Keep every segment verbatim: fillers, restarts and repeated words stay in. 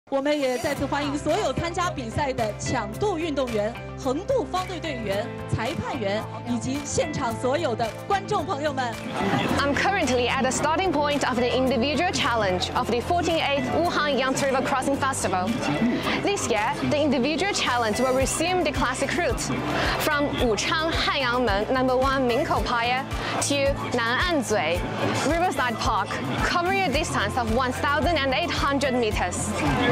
我们也再次欢迎所有参加比赛的抢渡运动员、横渡方队队员、裁判员以及现场所有的观众朋友们。 I'm currently at the starting point of the individual challenge of the forty-eighth Wuhan Yangtze River Crossing Festival. This year, the individual challenge will resume the classic route from Wuchang Hanyangmen No. Mingkou pier to Nan'anzui Riverside Park, covering a distance of one thousand eight hundred meters.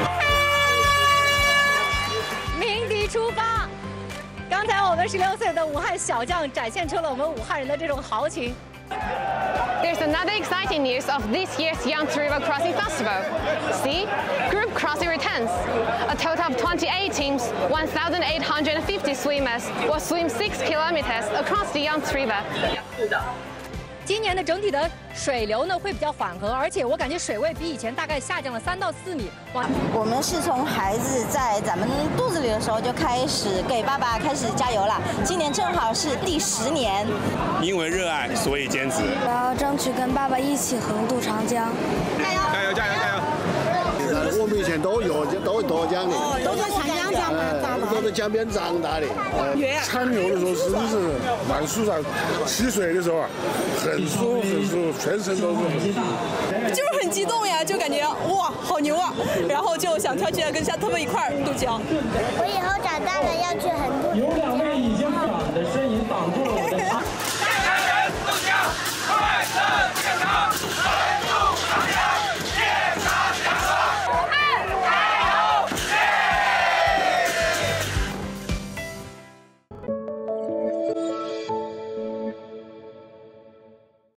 鸣笛出发！刚才我们十六岁的武汉小将展现出了我们武汉人的这种豪情。 There's another exciting news of this year's Yangtze River Crossing Festival. See, group crossing returns. A total of twenty-eight teams, one thousand eight hundred fifty swimmers, will swim six kilometers across the Yangtze River. 今年的整体的水流呢会比较缓和，而且我感觉水位比以前大概下降了三到四米。 我们是从孩子在咱们肚子里的时候就开始给爸爸开始加油了，今年正好是第十年。 因为热爱，所以坚持。 我要争取跟爸爸一起横渡长江。 加油！加油！加油！加油！ 我们以前都有都夺奖的， 哦，都在长江长大的， 都在江边长大的。 产牛的时候是不是往树上吸水的时候啊，很舒服很舒服，全身都是很舒服。 就是很激动呀，就感觉哇好牛啊，然后就想跳起来跟下他们一块儿渡江。 我以后长大了要去横渡长江。